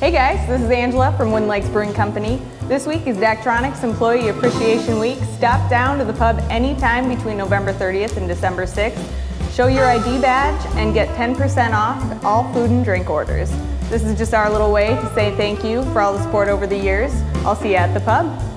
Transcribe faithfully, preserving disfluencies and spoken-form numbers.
Hey guys, this is Angela from Wind Lakes Brewing Company. This week is Daktronics Employee Appreciation Week. Stop down to the pub anytime between November thirtieth and December sixth. Show your I D badge and get ten percent off all food and drink orders. This is just our little way to say thank you for all the support over the years. I'll see you at the pub.